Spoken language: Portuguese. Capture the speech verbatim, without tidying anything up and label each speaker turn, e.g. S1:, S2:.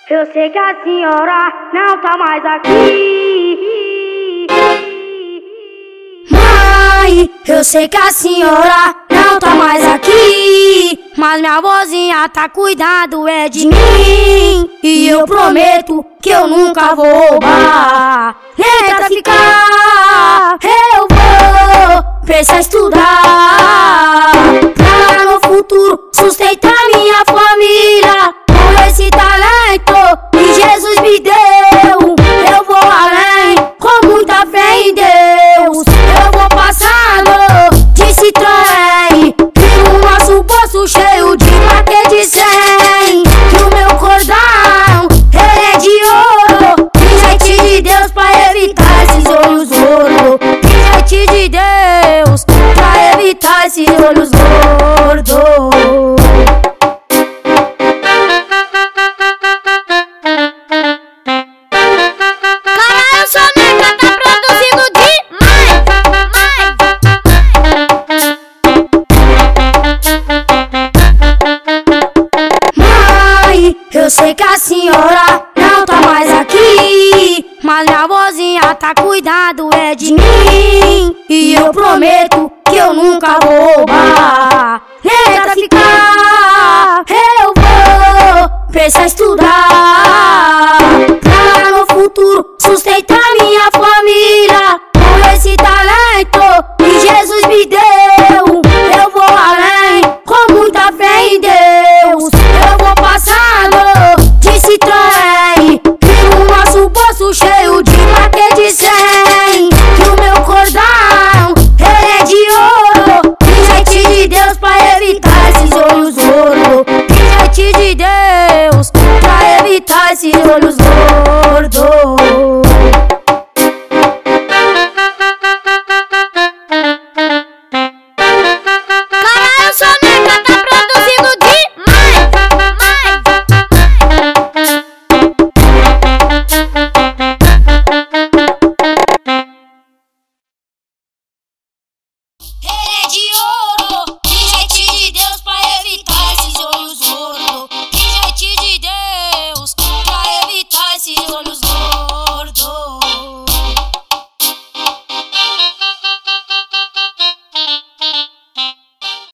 S1: Eu sei que a senhora não tá mais aqui. Mãe, eu sei que a senhora não tá mais aqui, mas minha vozinha tá cuidando é de mim. E eu prometo que eu nunca vou roubar, nem traficar. Eu vou precisar estudar pra no futuro sustentar minha família com esse talento que Jesus me deu. Eu vou além com muita fé em Deus. Eu vou passando de Citroën e no nosso bolso cheio de paquete de cem. E o meu cordão, ele é de ouro, presente de Deus pra evitar esses olhos gordos. Presente de Deus pra evitar esses olhos gordos. Eu sei que a senhora não tá mais aqui, mas minha vozinha tá cuidando é de mim. E eu prometo que eu nunca vou roubar, nem traficar. Eu vou precisar estudar pra no futuro sustentar minha família com esse talento que Jesus me deu. Eu vou além com muita fé em Deus. Eu vou passando de Citroën e no nosso bolso cheio de paquete de cem. E o meu cordão, ele é de ouro, presente de Deus pra evitar esses olhos gordos. Presente de Deus pra evitar esses olhos gordos.